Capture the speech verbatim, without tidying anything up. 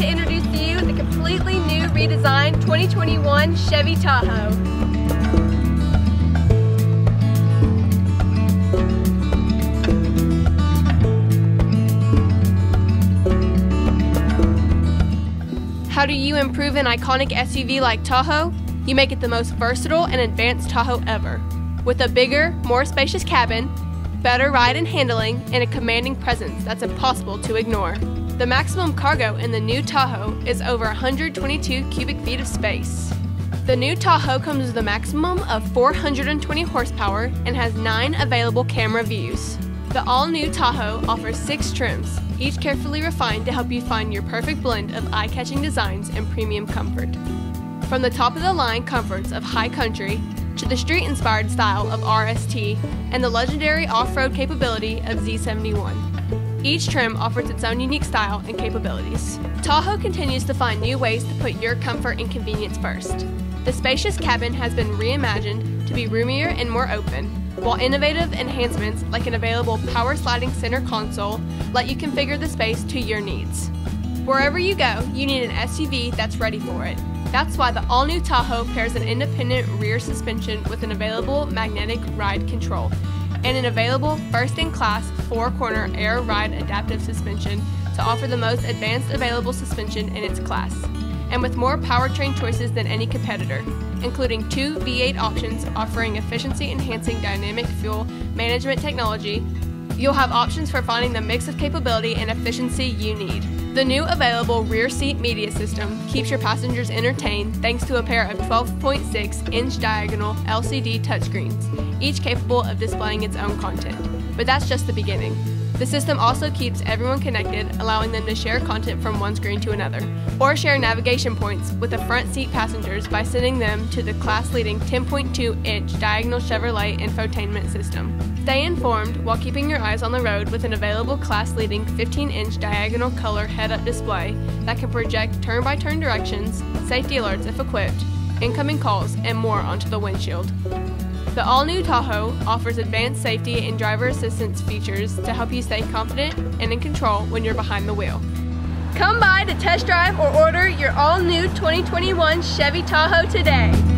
to introduce to you the completely new redesigned twenty twenty-one Chevy Tahoe. How do you improve an iconic S U V like Tahoe? You make it the most versatile and advanced Tahoe ever. With a bigger, more spacious cabin, better ride and handling, and a commanding presence that's impossible to ignore. The maximum cargo in the new Tahoe is over one hundred twenty-two cubic feet of space. The new Tahoe comes with a maximum of four hundred twenty horsepower and has nine available camera views. The all-new Tahoe offers six trims, each carefully refined to help you find your perfect blend of eye-catching designs and premium comfort. From the top-of-the-line comforts of High Country to the street-inspired style of R S T and the legendary off-road capability of Z seventy-one. Each trim offers its own unique style and capabilities. Tahoe continues to find new ways to put your comfort and convenience first. The spacious cabin has been reimagined to be roomier and more open, while innovative enhancements like an available power sliding center console let you configure the space to your needs. Wherever you go, you need an S U V that's ready for it. That's why the all-new Tahoe pairs an independent rear suspension with an available magnetic ride control and an available first-in-class four-corner air ride adaptive suspension to offer the most advanced available suspension in its class, and with more powertrain choices than any competitor, including two V eight options offering efficiency-enhancing dynamic fuel management technology. You'll have options for finding the mix of capability and efficiency you need. The new available rear seat media system keeps your passengers entertained thanks to a pair of twelve point six inch diagonal L C D touchscreens, each capable of displaying its own content. But that's just the beginning. The system also keeps everyone connected, allowing them to share content from one screen to another, or share navigation points with the front seat passengers by sending them to the class-leading ten point two inch diagonal Chevrolet infotainment system. Stay informed while keeping your eyes on the road with an available class-leading fifteen inch diagonal color head-up display that can project turn-by-turn directions, safety alerts if equipped, incoming calls, and more onto the windshield. The all-new Tahoe offers advanced safety and driver assistance features to help you stay confident and in control when you're behind the wheel. Come by to test drive or order your all-new twenty twenty-one Chevy Tahoe today.